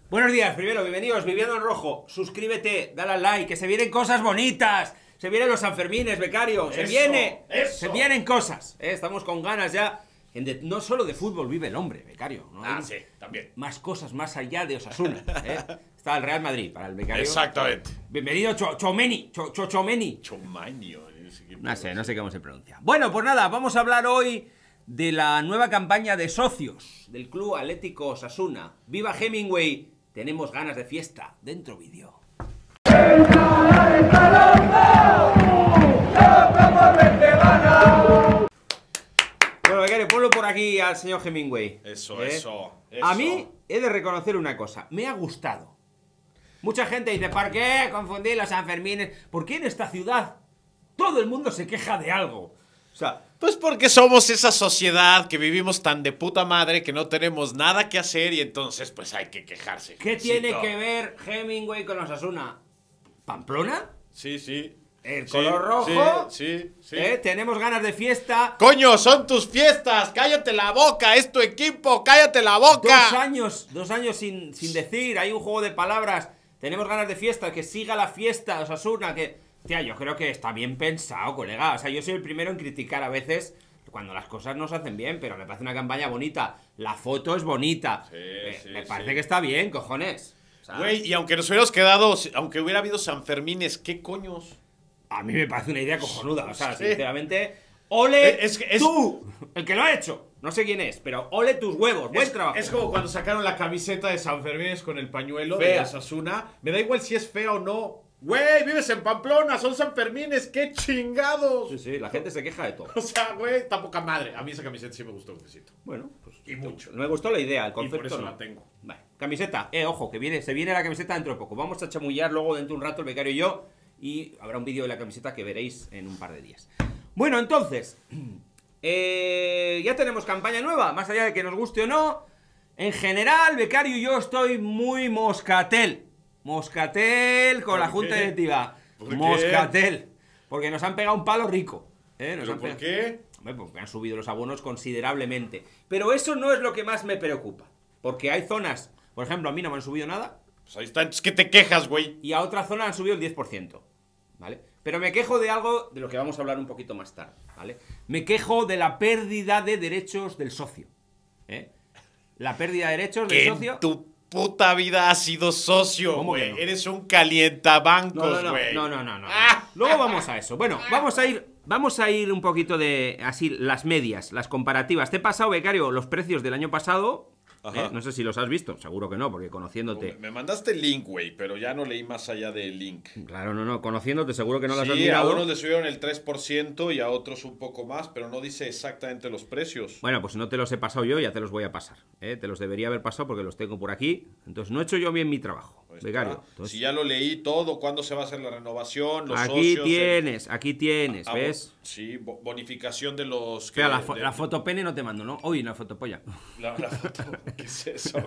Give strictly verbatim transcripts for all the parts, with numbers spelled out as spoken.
Buenos días, primero, bienvenidos, Viviendo en Rojo. Suscríbete, dale al like, que se vienen cosas bonitas. Se vienen los Sanfermines, becario. Se Eso, viene, eso. se vienen cosas. ¿eh? Estamos con ganas ya. En de- no solo de fútbol vive el hombre, becario. ¿no? Ah, Hay sí, también. más cosas más allá de Osasuna. ¿eh? Está el Real Madrid para el becario. Exactamente. Bienvenido, Cho- Chomeni. Cho- Cho- Chomeni. Chomaño. No sé, no sé cómo se pronuncia. Bueno, pues nada, vamos a hablar hoy de la nueva campaña de socios del Club Atlético Osasuna. ¡Viva Hemingway! Tenemos ganas de fiesta. Dentro vídeo. Bueno, becario, ponlo por aquí al señor Hemingway. Eso, ¿eh? eso, eso. A mí he de reconocer una cosa. Me ha gustado. Mucha gente dice, ¿por qué confundí los Sanfermines? ¿Por qué en esta ciudad todo el mundo se queja de algo? O sea, Pues porque somos esa sociedad que vivimos tan de puta madre que no tenemos nada que hacer y entonces pues hay que quejarse. ¿qué Sí, tiene no. que ver Hemingway con Osasuna? ¿Pamplona? Sí, sí. ¿El Sí, color rojo? Sí, sí, sí. ¿Eh? Tenemos ganas de fiesta. Coño, son tus fiestas. Cállate la boca, es tu equipo. Cállate la boca. Dos años, dos años sin, sin decir, hay un juego de palabras. Tenemos ganas de fiesta, que siga la fiesta, Osasuna, que... Tía, yo creo que está bien pensado, colega. O sea, yo soy el primero en criticar a veces cuando las cosas no se hacen bien, pero me parece una campaña bonita. La foto es bonita. Sí, me, sí, me parece sí. que está bien, cojones. ¿Sabes? Güey, y aunque nos hubiéramos quedado, aunque hubiera habido Sanfermines, ¿qué coños? A mí me parece una idea cojonuda. O sea, Sí. sinceramente, ole Es que es- tú, el que lo ha hecho. No sé quién es, pero ole tus huevos. Buen Es, trabajo. es como cuando sacaron la camiseta de San Fermín con el pañuelo Fea. de Osasuna. Me da igual si es fea o no. Güey, vives en Pamplona, son San Fermines, qué chingados. Sí, sí, la gente se queja de todo. O sea, güey, está poca madre. A mí esa camiseta sí me gustó un besito. Bueno, pues Y mucho. me gustó la idea, el Y concepto. por eso no. la tengo. Vale. Camiseta, eh, ojo, que viene, se viene la camiseta dentro de poco. Vamos a chamullar luego dentro de un rato el becario y yo. Y habrá un vídeo de la camiseta que veréis en un par de días. Bueno, entonces, eh, ya tenemos campaña nueva, más allá de que nos guste o no. En general, becario y yo estoy muy moscatel. Moscatel con ¿Por la junta qué? directiva. ¿Por qué? Moscatel. Porque nos han pegado un palo rico. ¿eh? Nos ¿Pero han por pegado- qué? Hombre, porque han subido los abonos considerablemente. Pero eso no es lo que más me preocupa. Porque hay zonas, por ejemplo, a mí no me han subido nada. Pues ahí está, entonces ¿qué te quejas, güey? Y a otra zona han subido el diez por ciento. ¿Vale? Pero me quejo de algo de lo que vamos a hablar un poquito más tarde. ¿Vale? Me quejo de la pérdida de derechos del socio. ¿eh? La pérdida de derechos del Que socio. en tu puta vida has sido socio, ¿Cómo que güey. no? Eres un No, calientabancos, no, güey. no, no, no, no, no. Ah. Luego vamos a eso. Bueno, vamos a ir, vamos a ir un poquito de así las medias, las comparativas. Te he pasado, becario, los precios del año pasado. Ajá. ¿eh? No sé si los has visto, seguro que no, porque conociéndote. Me mandaste el link, güey, pero ya no leí más allá del link. Claro, no, no, conociéndote seguro que no las has Sí, a mirado. unos le subieron el tres por ciento y a otros un poco más, pero no dice exactamente los precios. Bueno, pues no te los he pasado yo, ya te los voy a pasar. ¿eh? Te los debería haber pasado porque los tengo por aquí. Entonces no he hecho yo bien mi trabajo, Ahí becario. está. Entonces, Si ya lo leí todo, ¿cuándo se va a hacer la renovación? Los aquí socios, tienes, aquí tienes, el- ah, ¿ves? bo- Sí, bo- bonificación de los... Espera, que- la, fo- de- la fotopene no te mando, ¿no? Uy, la fotopolla. La, la foto, ¿qué es eso?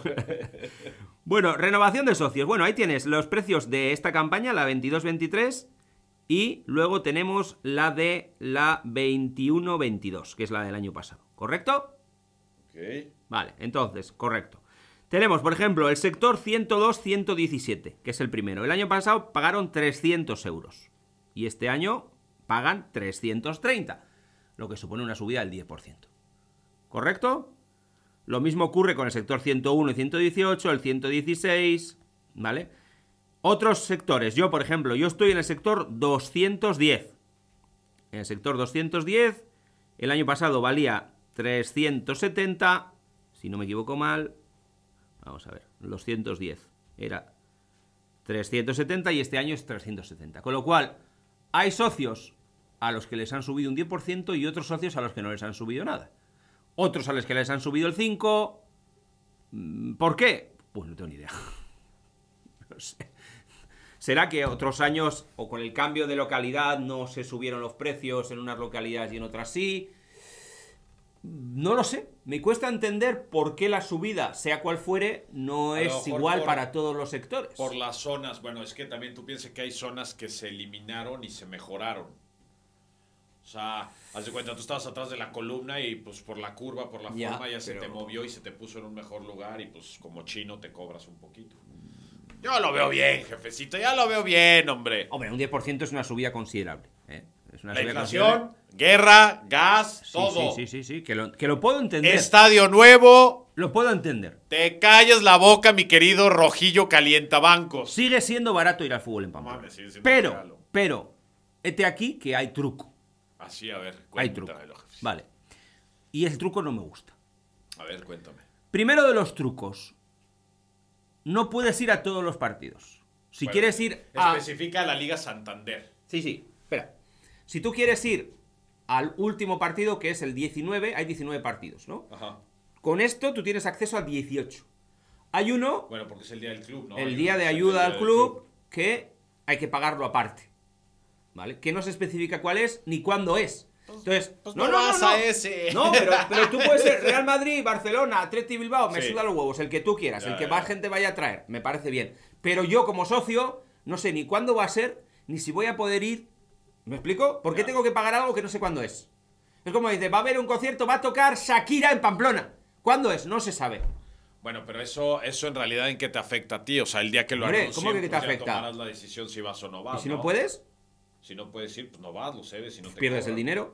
Bueno, renovación de socios. Bueno, ahí tienes los precios de esta campaña, la veintidós veintitrés, y luego tenemos la de la veintiuno veintidós, que es la del año pasado. ¿Correcto? Ok. Vale, entonces, correcto. Tenemos, por ejemplo, el sector ciento dos ciento diecisiete, que es el primero. El año pasado pagaron trescientos euros. Y este año pagan trescientos treinta, lo que supone una subida del diez por ciento. ¿Correcto? Lo mismo ocurre con el sector ciento uno y ciento dieciocho, el ciento dieciséis, ¿vale? Otros sectores, yo por ejemplo, yo estoy en el sector doscientos diez. En el sector doscientos diez, el año pasado valía trescientos setenta, si no me equivoco mal. Vamos a ver, doscientos diez era trescientos setenta y este año es trescientos setenta. Con lo cual, hay socios a los que les han subido un diez por ciento y otros socios a los que no les han subido nada. Otros a los que les han subido el cinco por ciento. ¿Por qué? Pues no tengo ni idea. No sé. ¿Será que otros años o con el cambio de localidad no se subieron los precios en unas localidades y en otras sí? No lo sé. Me cuesta entender por qué la subida, sea cual fuere, no A lo es mejor igual por- para todos los sectores. Por las zonas, bueno, es que también tú piensas que hay zonas que se eliminaron y se mejoraron. O sea, haz de cuenta, tú estabas atrás de la columna y pues por la curva, por la Ya, forma ya se pero- te movió y se te puso en un mejor lugar y pues como chino te cobras un poquito. Yo lo veo bien, jefecito, ya lo veo bien, hombre. Hombre, un diez por ciento es una subida considerable. ¿eh? Es una La subida inflación, considerable. guerra, gas, Sí, todo. Sí, sí, sí, sí, que lo, que lo puedo entender. Estadio nuevo, Lo puedo entender. te calles la boca, mi querido Rojillo Calientabancos. Sigue siendo barato ir al fútbol en Pamplona. Mames, sigue siendo un pero, regalo. pero, este aquí que hay truco. Así, a ver, Hay truco. cuéntamelo, jefecito. Vale. Y el truco no me gusta. A ver, cuéntame. Primero de los trucos. No puedes ir a todos los partidos. Si Bueno, quieres ir a... Especifica la Liga Santander. Sí, sí, espera. Si tú quieres ir al último partido, que es el diecinueve, hay diecinueve partidos, ¿no? Ajá. Con esto tú tienes acceso a dieciocho. Hay uno, Bueno, porque es el día del club, ¿no? el Hay día uno de que es el ayuda día al del club, que hay que pagarlo aparte. ¿Vale? Que no se especifica cuál es ni cuándo es. Entonces, pues no vas a ese. No, pero, pero tú puedes ser Real Madrid, Barcelona, Atleti Bilbao, me Sí. suda los huevos, el que tú quieras, Ya, el que ya, más ya. gente vaya a traer, me parece bien. Pero yo como socio no sé ni cuándo va a ser, ni si voy a poder ir. ¿Me explico? ¿Por qué Ya. tengo que pagar algo que no sé cuándo es? Es como dice, va a haber un concierto, va a tocar Shakira en Pamplona. ¿Cuándo es? No se sabe. Bueno, pero eso, eso en realidad en qué te afecta a ti. O sea, el día que lo Hombre, anuncien, ¿cómo que te pues ya afecta? tomarás la decisión si vas o no vas. ¿Y si no puedes? Si no puedes ir, pues no vas, lo cedes. Si no te Pierdes cobran. el dinero.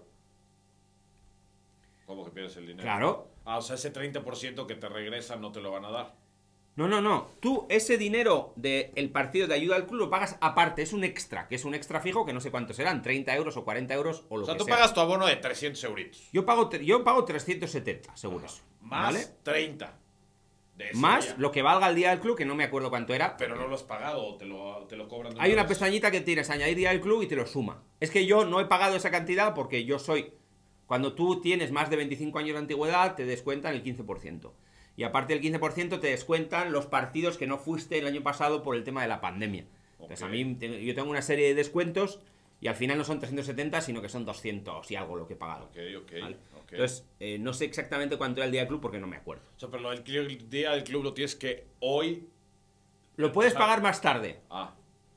¿Cómo que pierdes el dinero? Claro. Ah, o sea, ese treinta por ciento que te regresa no te lo van a dar. No, no, no. Tú ese dinero del partido de ayuda al club lo pagas aparte. Es un extra, que es un extra fijo que no sé cuántos serán, treinta euros o cuarenta euros o lo O sea, que tú sea. pagas tu abono de trescientos euritos. Yo pago, tre- yo pago trescientos setenta, según eso. Más ¿Vale? treinta. De ese Más día. lo que valga el día del club, que no me acuerdo cuánto era. Pero no lo has pagado o te lo, te lo cobran de Hay una vez. pestañita que tienes, añadir día del club y te lo suma. Es que yo no he pagado esa cantidad porque yo soy... Cuando tú tienes más de veinticinco años de antigüedad, te descuentan el quince por ciento. Y aparte del quince por ciento te descuentan los partidos que no fuiste el año pasado por el tema de la pandemia. Entonces Ok. a mí, te- yo tengo una serie de descuentos y al final no son trescientos setenta, sino que son doscientos y algo lo que he pagado. Ok, ok, ¿Vale? ok. Entonces, eh, no sé exactamente cuánto era el día del club porque no me acuerdo. O sea, pero lo del cl- el día del club lo tienes que hoy... Lo puedes O sea- pagar más tarde, Ah.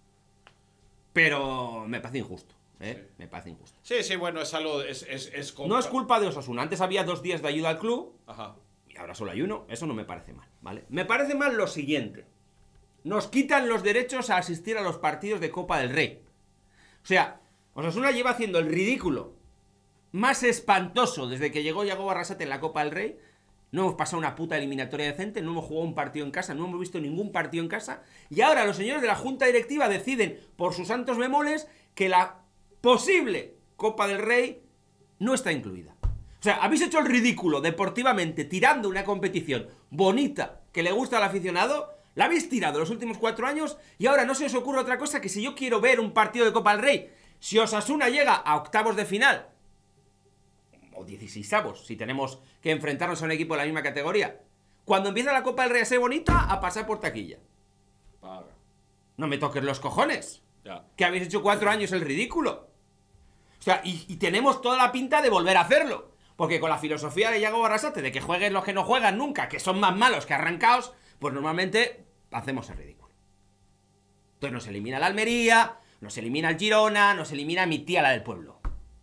pero me parece injusto. ¿eh? Sí. Me parece injusto. Sí, sí, bueno, es algo... Es, es, es No es culpa de Osasuna. Antes había dos días de ayuda al club Ajá. y ahora solo hay uno. Eso no me parece mal, ¿vale? Me parece mal lo siguiente. Nos quitan los derechos a asistir a los partidos de Copa del Rey. O sea, Osasuna lleva haciendo el ridículo más espantoso desde que llegó Yago Barrasate en la Copa del Rey. No hemos pasado una puta eliminatoria decente, no hemos jugado un partido en casa, no hemos visto ningún partido en casa. Y ahora los señores de la Junta Directiva deciden, por sus santos bemoles, que la posible Copa del Rey no está incluida. O sea, habéis hecho el ridículo deportivamente tirando una competición bonita que le gusta al aficionado. La habéis tirado los últimos cuatro años y ahora no se os ocurre otra cosa que si yo quiero ver un partido de Copa del Rey, si Osasuna llega a octavos de final o dieciseisavos, si tenemos que enfrentarnos a un equipo de la misma categoría, cuando empieza la Copa del Rey a ser bonita, a pasar por taquilla. Paga. No me toques los cojones, Ya. que habéis hecho cuatro años el ridículo. O sea, y, y tenemos toda la pinta de volver a hacerlo. Porque con la filosofía de Yago Barrasate de que jueguen los que no juegan nunca, que son más malos que arrancados, pues normalmente hacemos el ridículo. Entonces nos elimina la Almería, nos elimina el Girona, nos elimina mi tía la del pueblo.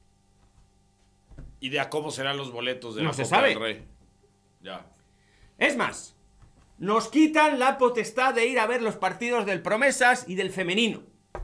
Idea cómo serán los boletos de No la se Copa sabe. del Rey. Ya. Es más, nos quitan la potestad de ir a ver los partidos del Promesas y del Femenino.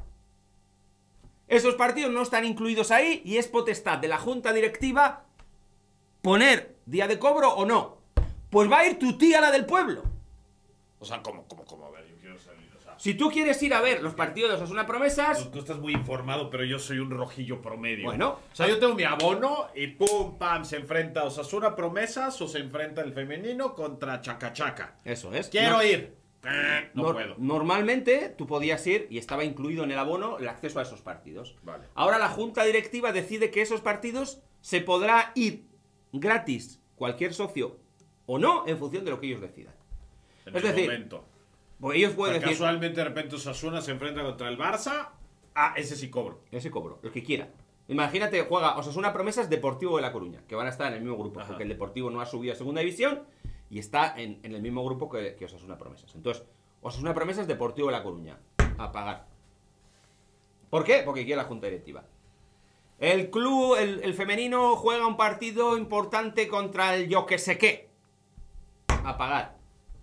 Esos partidos no están incluidos ahí y es potestad de la Junta Directiva poner día de cobro o no. Pues va a ir tu tía la del pueblo. O sea, ¿cómo, cómo, cómo? A ver, yo quiero salir. O sea, Si tú quieres ir a ver los partidos de Osasuna Promesas, Tú, tú estás muy informado, pero yo soy un rojillo promedio. bueno, O sea, yo tengo mi abono y pum, pam, se enfrenta Osasuna Promesas o se enfrenta el femenino contra Chacachaca. eso es. Quiero No- ir. Eh, No Nor- puedo. Normalmente tú podías ir y estaba incluido en el abono el acceso a esos partidos. Vale. Ahora la Junta Directiva decide que esos partidos se podrá ir gratis cualquier socio o no en función de lo que ellos decidan. En Es el decir, momento. Pues ellos O pueden sea, decir, casualmente de repente Osasuna se enfrenta contra el Barça. Ah, ese sí cobro. ese cobro, el que quiera. Imagínate, juega Osasuna Promesas Deportivo de La Coruña, que van a estar en el mismo grupo, Ajá. porque el Deportivo no ha subido a segunda división y está en, en el mismo grupo que, que Osasuna Promesas. Entonces, Osasuna Promesas Deportivo de La Coruña, a pagar. ¿Por qué? Porque quiere la Junta Directiva. El club, el, el femenino juega un partido importante contra el yo que sé qué. A pagar.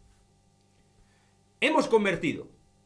Hemos convertido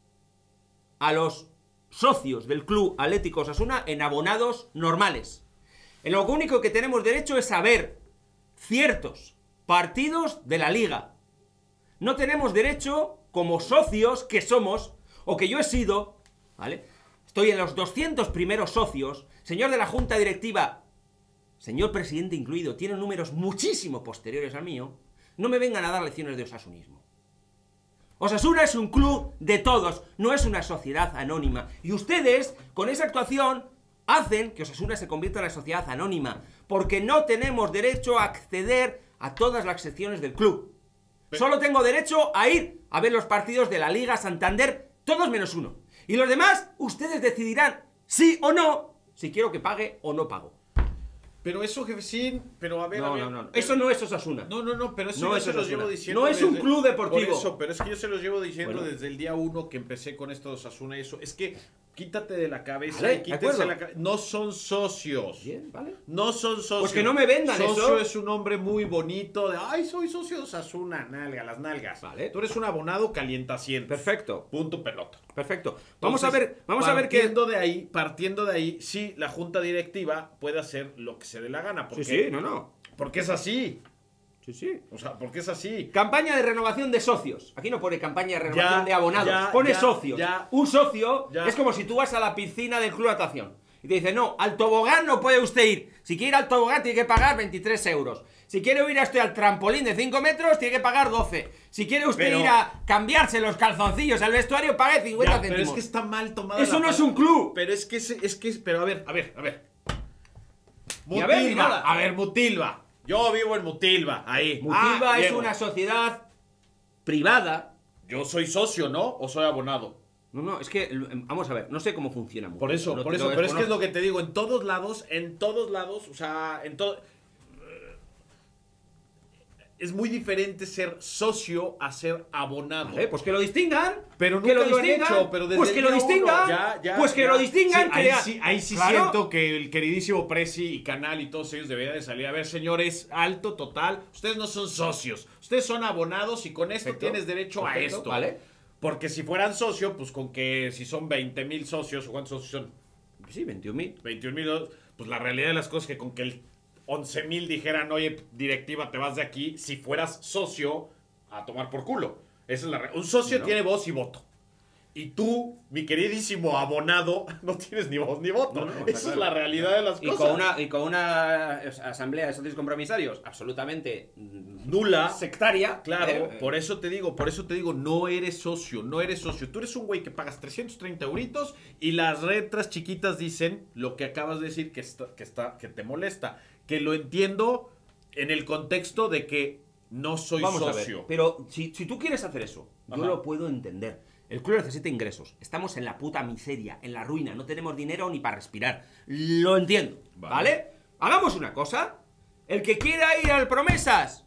a los socios del Club Atlético Osasuna en abonados normales. En lo único que tenemos derecho es a ver ciertos partidos de la liga. No tenemos derecho, como socios que somos, o que yo he sido, ¿vale? Estoy en los doscientos primeros socios, señor de la junta directiva, señor presidente incluido, tiene números muchísimo posteriores al mío. No me vengan a dar lecciones de osasunismo. Osasuna es un club de todos, no es una sociedad anónima. Y ustedes, con esa actuación, hacen que Osasuna se convierta en la sociedad anónima, porque no tenemos derecho a acceder a todas las secciones del club. Pero... Solo tengo derecho a ir a ver los partidos de la Liga Santander, todos menos uno. Y los demás, ustedes decidirán sí o no, si quiero que pague o no pago. Pero eso, jefecín, pero a ver, no, a ver. No, no, no. Eso no es Osasuna. No, no, no, pero eso no yo es se los Osasuna. llevo diciendo. No es desde, un club deportivo. Por eso, pero es que yo se los llevo diciendo bueno. desde el día uno que empecé con esto de Osasuna y eso. Es que quítate de la cabeza, vale, quítate la cabeza. No son socios. Bien, vale. No son socios. Pues que no me vendan socio eso. Es un hombre muy bonito de, ay, soy socio de Osasuna, nalga, las nalgas. Vale. Tú eres un abonado calientaciento. Perfecto. Punto pelota. Perfecto. Vamos Entonces, a ver, vamos a ver qué. Partiendo de ahí, partiendo de ahí, sí, la junta directiva puede hacer lo que se dé la gana. Porque, Sí, sí, no, no. Porque es así. Sí, sí. O sea, porque es así. Campaña de renovación de socios. Aquí no pone campaña de renovación Ya, de abonados. ya, pone ya, socios. ya. Un socio Ya. es como si tú vas a la piscina del club de natación y te dice, no, al tobogán no puede usted ir. Si quiere ir al tobogán tiene que pagar veintitrés euros. Si quiere ir a usted al trampolín de cinco metros tiene que pagar doce. Si quiere usted Pero- ir a cambiarse los calzoncillos al vestuario pague cincuenta Ya, pero céntimos. es que está mal tomada. Eso la no es palabra. un club. Pero es que es, es que es, pero a ver, a ver, a ver. Y a ver, ni Mutilva, nada. a ver, Mutilva. Yo vivo en Mutilva, ahí. Mutilva Ah, es llego. una sociedad privada. Yo soy socio, ¿no? ¿O soy abonado? No, no, es que, vamos a ver, no sé cómo funciona. Por eso, No por te eso, lo pero es que es desconozco. lo que te digo, en todos lados, en todos lados, o sea, en todo... Es muy diferente ser socio a ser abonado. Vale, pues que lo distingan. Pero que nunca lo lo han distingan. hecho, pero desde pues el que lo día uno, distingan. ya, ya, pues que ya. lo distingan. Sí, que ahí lea- sí, ahí sí Claro. siento que el queridísimo Prezi y Canal y todos ellos deberían de salir. A ver, señores, alto, total. Ustedes no son socios. Ustedes son abonados y con esto Perfecto. tienes derecho Perfecto, a esto. vale. Porque si fueran socio, pues con que si son veinte mil socios, ¿o cuántos socios son? Sí, veintiún mil. veintiún mil, pues la realidad de las cosas es que con que el once mil dijeran, oye, directiva, te vas de aquí, si fueras socio, a tomar por culo. Esa es la re- Un socio No. tiene voz y voto. Y tú, mi queridísimo abonado, no tienes ni voz ni voto. No, no, está Esa claro. es la realidad de las Y cosas. con, una, y con una asamblea de socios compromisarios absolutamente mm, Nula. sectaria. Claro, eh, por eso te digo, por eso te digo, no eres socio, no eres socio. Tú eres un güey que pagas trescientos treinta euritos y las letras chiquitas dicen lo que acabas de decir que está, que está, que te molesta. Que lo entiendo en el contexto de que no soy Vamos a ver, socio. pero si, si tú quieres hacer eso, yo Ajá. lo puedo entender. El club necesita ingresos. Estamos en la puta miseria, en la ruina. No tenemos dinero ni para respirar. Lo entiendo, Vale. ¿vale? Hagamos una cosa. El que quiera ir al Promesas,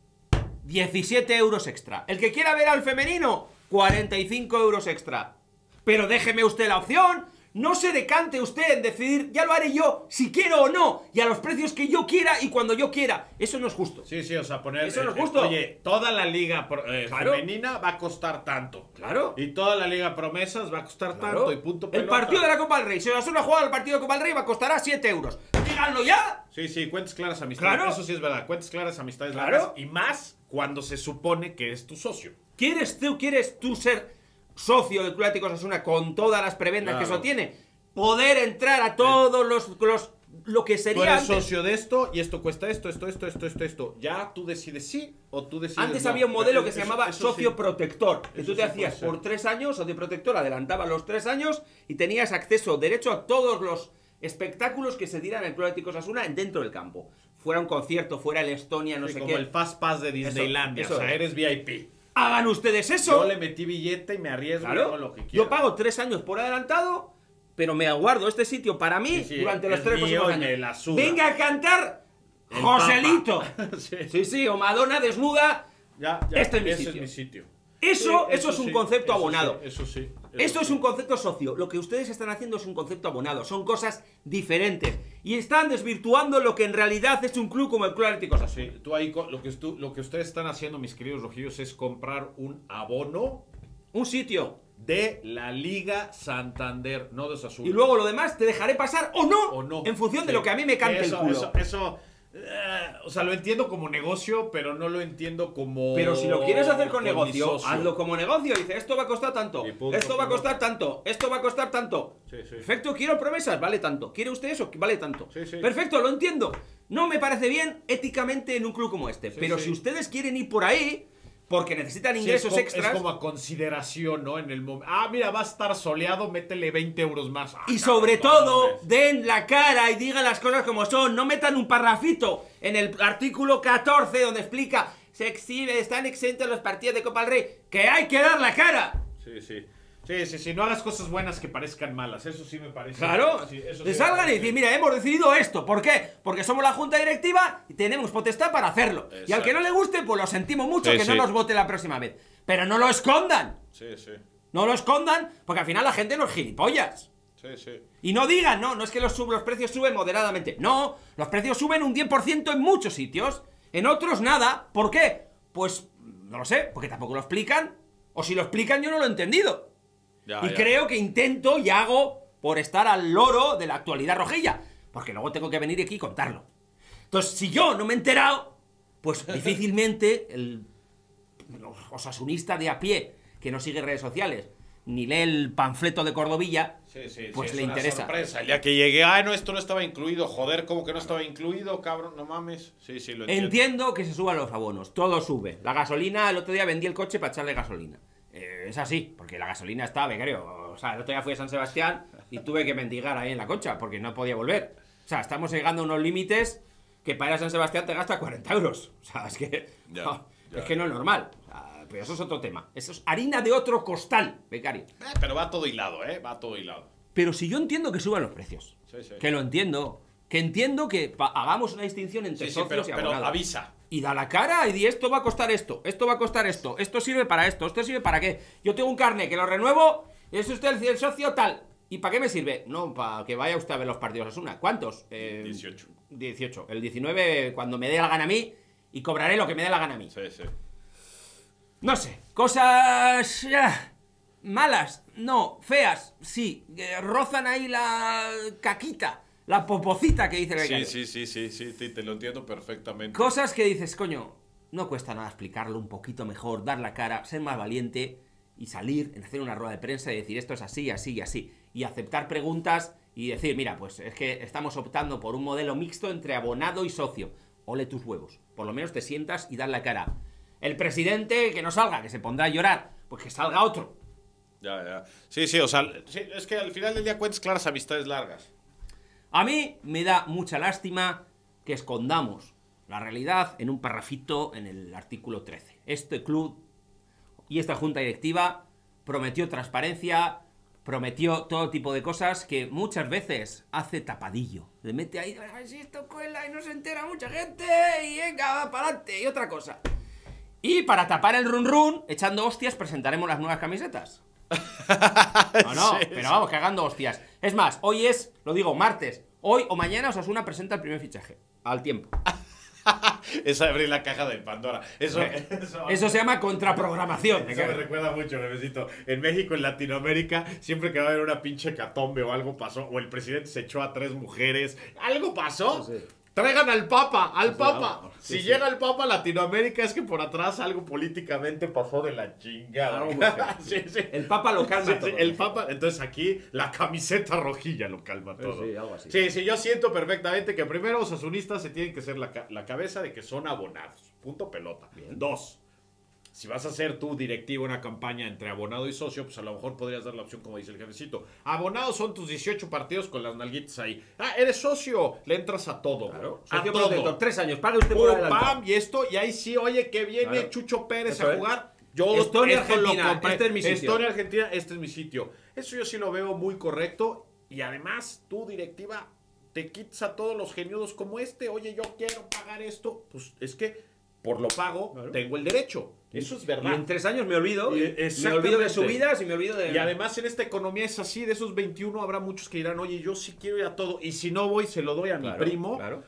diecisiete euros extra. El que quiera ver al femenino, cuarenta y cinco euros extra. Pero déjeme usted la opción. No se decante usted en decidir, ya lo haré yo, si quiero o no, y a los precios que yo quiera y cuando yo quiera. Eso no es justo. Sí, sí, o sea, poner... Eso no es eh, justo. Oye, toda la liga pro- eh, Claro. femenina va a costar tanto. Claro. Y toda la liga promesas va a costar Claro. tanto y punto El pelota. partido de la Copa del Rey. Si Osasuna juega el partido de Copa del Rey, va a costará siete euros. Díganlo ya. Sí, sí, cuentas claras amistades. Claro. Eso sí es verdad, cuentas claras amistades Claro. largas. Y más cuando se supone que es tu socio. ¿Quieres tú, quieres tú ser socio del Club Atlético Osasuna con todas las prebendas Claro. que eso tiene? Poder entrar a todos los, los lo que Tú sería eres antes. socio de esto y esto cuesta esto, esto, esto, esto, esto, esto. Ya tú decides sí o tú decides Antes no. había un modelo Eso- que se eso- llamaba eso socio sí. protector, que Eso tú te sí hacías puede ser. por tres años, socio protector, adelantaba los tres años y tenías acceso, derecho a todos los espectáculos que se dieran en el Club Atlético Osasuna dentro del campo. Fuera un concierto, fuera el Estonia, no Sí, sé como qué. el Fast Pass de Disneylandia. eso o sea, es. eres V I P. Hagan ustedes eso. Yo le metí billete y me arriesgo y hago Claro, lo que quiero. yo pago tres años por adelantado, pero me aguardo este sitio para mí Sí, sí, durante los es tres mío próximos y años. me la suda. Venga a cantar El Joselito. Papa. Sí. Sí, sí, o Madonna desnuda. Ya, ya, Este es mi ese sitio. es mi sitio. Eso, Sí, eso es un sí, concepto eso abonado. sí, eso sí. Eso Esto sí. es un concepto socio. Lo que ustedes están haciendo es un concepto abonado. Son cosas diferentes. Y están desvirtuando lo que en realidad es un club como el Club Atlético Osasuna. Sí, tú ahí, co- lo que, estu- lo que ustedes están haciendo, mis queridos rojillos, es comprar un abono Un sitio. de la Liga Santander, no de Osasuna. Y luego lo demás te dejaré pasar o no. O no. En función de Sí. lo que a mí me cante eso, el culo. Eso, eso eh, o sea, lo entiendo como negocio, pero no lo entiendo como... Pero si lo quieres hacer con con mi negocio, socio. hazlo como negocio. Dice, esto va a costar tanto, Y punto, esto va a punto. costar tanto, esto va a costar tanto. Sí, sí. Perfecto, quiero promesas, vale tanto. ¿Quiere usted eso? Vale tanto. Sí, sí. Perfecto, lo entiendo. No me parece bien éticamente en un club como este. Sí, pero sí. si ustedes quieren ir por ahí, porque necesitan Sí, ingresos es, co- extras. es como a consideración, ¿no? En el momento. Ah, mira, va a estar soleado, métele veinte euros más. Ah, Y sobre cabrón, todo, mames. den la cara y digan las cosas como son. No metan un parrafito en el artículo catorce donde explica se exhibe, están exentos los partidos de Copa del Rey. ¡Que hay que dar la cara! Sí, sí. Sí, sí, sí. No hagas cosas buenas que parezcan malas. Eso sí me parece. Claro, Sí, eso sí que me salgan y parece. decir, mira, hemos decidido esto. ¿Por qué? Porque somos la junta directiva y tenemos potestad para hacerlo. Y al Exacto. que no le guste, pues lo sentimos mucho, Sí, que no sí. nos vote la próxima vez. Pero no lo escondan. Sí, sí. No lo escondan, porque al final la gente no es gilipollas. Sí, sí. Y no digan, no, no es que los, sub- los precios suben moderadamente. No, los precios suben un diez por ciento en muchos sitios. En otros nada. ¿Por qué? Pues no lo sé, porque tampoco lo explican. O si lo explican yo no lo he entendido. Ya, y ya. creo que intento y hago por estar al loro de la actualidad rojilla. Porque luego tengo que venir aquí y contarlo. Entonces, si yo no me he enterado, pues difícilmente el osasunista de a pie que no sigue redes sociales ni lee el panfleto de Cordovilla, Sí, sí, pues sí, le es una interesa. Sorpresa. El día que llegué, ah, no, esto no estaba incluido. Joder, ¿cómo que no estaba incluido, cabrón? No mames. Sí, sí, lo entiendo. Entiendo que se suban los abonos, todo sube. La gasolina, el otro día vendí el coche para echarle gasolina. Eh, es así, porque la gasolina está, becario. O sea, el otro día fui a San Sebastián y tuve que mendigar ahí en la Concha porque no podía volver. O sea, estamos llegando a unos límites que para ir a San Sebastián te gasta cuarenta euros. O sea, es que, Ya, no, ya. es que no es normal. O sea, pero eso es otro tema. Eso es harina de otro costal, becario. Eh, pero va todo hilado, ¿eh? Va todo hilado. Pero si yo entiendo que suban los precios, Sí, sí. que lo entiendo, que entiendo que pa- hagamos una distinción entre Sí, sí, socios pero, y pero abonados. avisa. Y da la cara y di esto va a costar esto, esto va a costar esto, esto sirve para esto, esto sirve para qué. Yo tengo un carnet que lo renuevo, es usted el, el socio tal. ¿Y para qué me sirve? No, para que vaya usted a ver los partidos Osasuna. ¿Cuántos? Eh, dieciocho. dieciocho. El diecinueve cuando me dé la gana a mí y cobraré lo que me dé la gana a mí. Sí, sí. No sé, cosas ah, malas, no, feas, sí, que rozan ahí la caquita, la popocita que dice el Sí, becario. sí, sí, sí, sí, sí, te lo entiendo perfectamente. Cosas que dices, coño, no cuesta nada explicarlo un poquito mejor, dar la cara, ser más valiente y salir, en hacer una rueda de prensa y decir esto es así, así y así. Y aceptar preguntas y decir, mira, pues es que estamos optando por un modelo mixto entre abonado y socio. Ole tus huevos. Por lo menos te sientas y dar la cara. El presidente que no salga, que se pondrá a llorar, pues que salga otro. Ya, ya. Sí, sí, o sea, sí, es que al final del día cuentas claras amistades largas. A mí me da mucha lástima que escondamos la realidad en un parrafito en el artículo trece. Este club y esta junta directiva prometió transparencia, prometió todo tipo de cosas que muchas veces hace tapadillo. Le mete ahí, a ver si esto cuela y no se entera mucha gente y venga, va para adelante y otra cosa. Y para tapar el run run, echando hostias, presentaremos las nuevas camisetas. No, no, Sí, pero sí. vamos, cagando hostias. Es más, hoy es, lo digo, martes. Hoy o mañana Osasuna presenta el primer fichaje. Al tiempo. Es abrir la caja del Pandora. Eso, Eso, Eso se llama contraprogramación. Eso me recuerda mucho, bebecito. En México, en Latinoamérica, siempre que va a haber una pinche catombe o algo pasó, o el presidente se echó a tres mujeres, algo pasó. Sí. Traigan al Papa, al Papa. algo, si sí, llega el Papa a Latinoamérica es que por atrás algo políticamente pasó de la chingada. Algo muy feo. Sí, sí. El Papa lo calma Sí, todo. sí, el Papa, entonces aquí la camiseta rojilla lo calma todo. sí, algo así. Sí, sí, yo siento perfectamente que primero los osasunistas se tienen que ser la, ca- la cabeza de que son abonados. Punto pelota. Bien. Dos. Si vas a hacer tu directivo una campaña entre abonado y socio, pues a lo mejor podrías dar la opción como dice el jefecito. Abonados son tus dieciocho partidos con las nalguitas ahí. Ah, eres socio, le entras a todo. Claro. A Socio todo. protector, tres años, pague usted Pum, por adelantado. pam, y esto, y ahí sí, oye, que viene Claro. Chucho Pérez Eso a es. jugar. Yo Estonia, esto lo Argentina, compré. este es mi sitio. Estonia, Argentina, este es mi sitio. Eso yo sí lo veo muy correcto. Y además, tu directiva te quitas a todos los geniudos como este. Oye, yo quiero pagar esto. Pues es que por lo pago Claro. tengo el derecho. Eso es verdad. Y en tres años me olvido. Y- Me exactamente. olvido de subidas y me olvido de... Y además en esta economía es así, de esos veintiuno habrá muchos que dirán, oye, yo sí quiero ir a todo. Y si no voy, se lo doy a Claro, mi primo. Claro.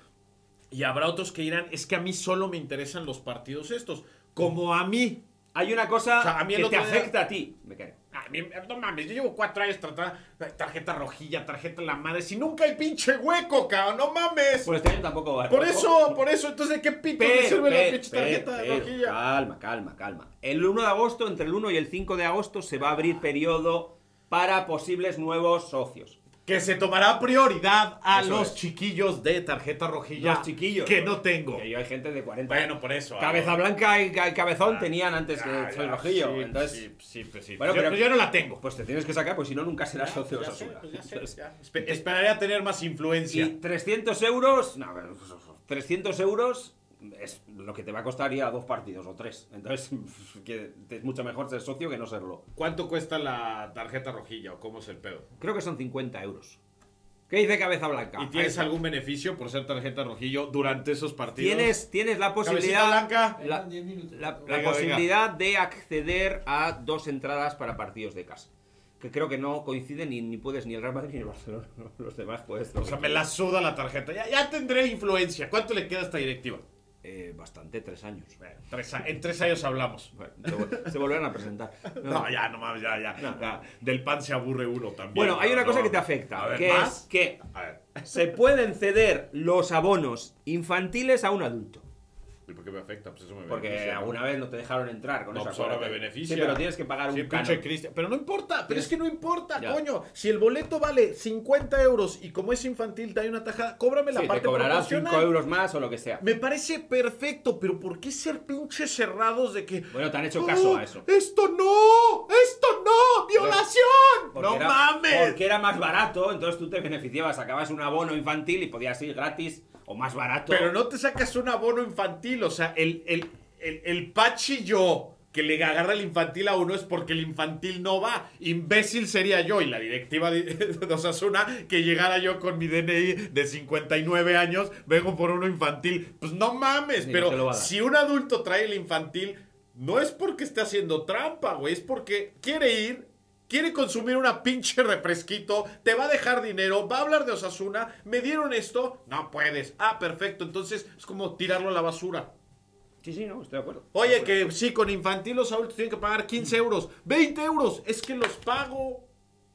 Y habrá otros que dirán, es que a mí solo me interesan los partidos estos. Como a mí. Hay una cosa O sea, a mí el que te otro día- afecta a ti. Me cae. A mí, no mames, yo llevo cuatro años tratando tarjeta rojilla, tarjeta la madre. Si nunca hay pinche hueco, cabrón, no mames. Por este año tampoco va a haber Por hueco. eso, por eso, entonces, ¿qué pito me Pero, sirve la pero, pinche tarjeta pero, rojilla? calma, calma, calma. El uno de agosto, entre el uno y el cinco de agosto, se va a abrir periodo para posibles nuevos socios. Que se tomará prioridad a Eso los es. chiquillos de tarjeta rojilla. Los chiquillos. Que no tengo. Que yo hay gente de cuarenta. Bueno, por eso. Cabeza ah, Blanca y, y Cabezón ah, tenían antes ah, que soy ya, rojillo. sí, Entonces, sí, sí, pues sí. Bueno, Yo- pero- yo no la tengo. pues te tienes que sacar, pues si no, nunca serás socio de Ya sé, Osasuna. pues ya sé, Entonces, ya. Espe- Esperaría tener más influencia. Y trescientos euros, no, bueno, trescientos euros es lo que te va a costar ir a dos partidos o tres. Entonces, que es mucho mejor ser socio que no serlo. ¿Cuánto cuesta la tarjeta rojilla o cómo es el pedo? Creo que son cincuenta euros. ¿Qué dice Cabeza Blanca? ¿Y Ahí tienes está. algún beneficio por ser tarjeta rojillo durante esos partidos? Tienes, tienes la Cabecita posibilidad, blanca. la, Eran diez minutos. la- la Venga, posibilidad de acceder a dos entradas para partidos de casa. Que creo que no coinciden ni, ni puedes ni el Real Madrid ni el Barcelona. Los demás puedes. O sea, me la suda la tarjeta. Ya, ya tendré influencia. ¿Cuánto le queda a esta directiva? Eh, bastante, tres años. Bueno, tres a- en tres años hablamos. Bueno, se, vol- se volverán a presentar. No, ya, no mames, ya, ya, ya. Del pan se aburre uno también. Bueno, hay una No, cosa no. que te afecta, A ver, que ¿más? es que A ver, se pueden ceder los abonos infantiles a un adulto. ¿y por qué me afecta? Pues eso me Porque beneficia, ¿no? alguna vez no te dejaron entrar con No, esa pues ahora cosa. me beneficia. Sí, pero tienes que pagar un Sí, canon. pinche Cristian. Pero no importa, pero Tienes- es que no importa, Ya. coño. Si el boleto vale cincuenta euros y como es infantil te hay una tajada, cóbrame la Sí, te parte cobrarán proporcional. cinco euros más o lo que sea. Me parece perfecto, pero ¿por qué ser pinches cerrados de que... Bueno, te han hecho caso "Oh, a eso. ¡Esto no! ¡Esto no! ¡Violación! Porque ¡No era- mames! Porque era más barato, entonces tú te beneficiabas, sacabas un abono infantil y podías ir gratis o más barato. Pero no te sacas un abono infantil, o sea, el, el, el, el Pachi yo que le agarra el infantil a uno es porque el infantil no va. Imbécil sería yo y la directiva de, de Osasuna que llegara yo con mi D N I de cincuenta y nueve años, vengo por uno infantil. Pues no mames, Sí, pero no te lo va a dar. si un adulto trae el infantil, no es porque esté haciendo trampa, güey, es porque quiere ir, quiere consumir una pinche refresquito, te va a dejar dinero, va a hablar de Osasuna, me dieron esto, no puedes. Ah, perfecto, entonces es como tirarlo a la basura. Sí, sí, no, estoy de acuerdo. Oye, que sí, con infantil los adultos tienen que pagar quince euros, veinte euros, es que los pago.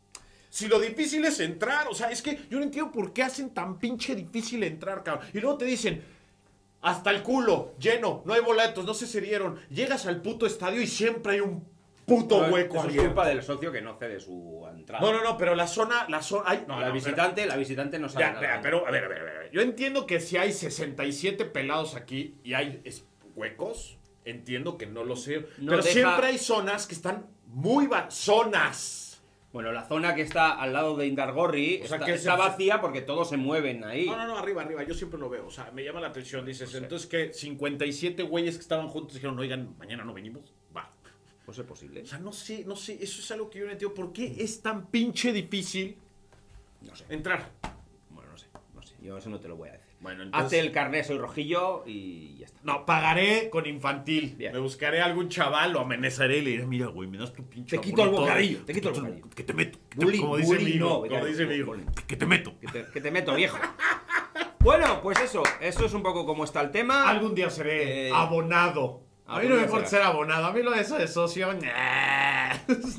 Si lo difícil es entrar, o sea, es que yo no entiendo por qué hacen tan pinche difícil entrar, cabrón. Y luego te dicen, hasta el culo, lleno, no hay boletos, no se cedieron. Llegas al puto estadio y siempre hay un puto No, hueco eso es abierto. culpa del socio que no cede su entrada. No, no, no, pero la zona, la zona, ay, no, la no, visitante, la visitante no pero, sabe ya, nada. ya, pero a ver, a ver, a ver. Yo entiendo que si hay sesenta y siete pelados aquí y hay es- huecos, entiendo que no lo sé. No pero deja- siempre hay zonas que están muy va- zonas. Bueno, la zona que está al lado de Indargorri O sea, está, que está se- vacía porque todos se mueven ahí. No, no, no, arriba, arriba, yo siempre lo veo. O sea, me llama la atención, dices. Entonces que cincuenta y siete güeyes que estaban juntos dijeron, oigan, mañana no venimos. Va. Pues es posible. O sea, no sé, no sé, eso es algo que yo no entiendo. ¿Por qué es tan pinche difícil No sé. entrar? Bueno, no sé, no sé. Yo eso no te lo voy a decir. Bueno, entonces... Hazte el carnet, soy rojillo y ya está. No, pagaré con infantil. Bien. Me buscaré a algún chaval, lo amenazaré y le diré, mira, güey, me das tu pinche Te quito el abonito, bocadillo, te quito el que bocadillo. Que te meto. que te- Bullying, como dice bullying, mi hijo, no, como vete, dice mi hijo. bullying. Que te meto. Que te, que te meto, viejo. Bueno, pues eso. Eso es un poco como está el tema. Algún día seré Eh, abonado. A mí algún no me día importa será. ser abonado. A mí lo de eso de socio, nah.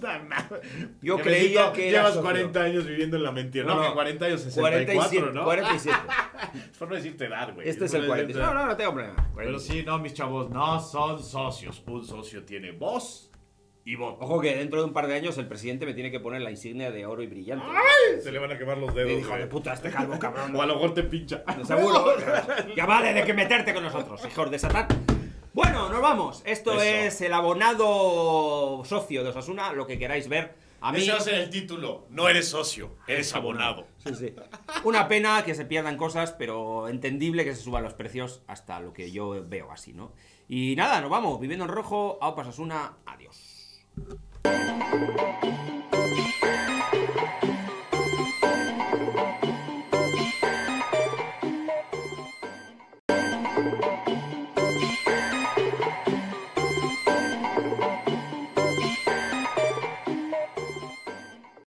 Yo Que creía Mesito, que era llevas socio. cuarenta años viviendo en la mentira. No, No, no. que cuarenta años, sesenta y cuatro, cuarenta y siete, ¿no? cuarenta y siete. Es por no decirte edad, güey. Este es por el no cuarenta y siete. decirte No, edad. no, no tengo problema. Pero sí, no, mis chavos, no son socios. Un socio tiene voz y voto. Ojo que dentro de un par de años el presidente me tiene que poner la insignia de oro y brillante. Se le van a quemar los Me dedos, dijo, güey. de puta, este calvo cabrón. O a lo mejor te pincha. Seguro. Ya vale de que meterte con nosotros, hijos de Satán. Bueno, nos vamos. Esto Eso. es el abonado socio de Osasuna, lo que queráis ver. A mí. Ese va a ser el título. No eres socio, eres abonado. Sí, sí. Una pena que se pierdan cosas, pero entendible que se suban los precios hasta lo que yo veo así, ¿no? Y nada, nos vamos. Viviendo en rojo, Aupa Osasuna, adiós.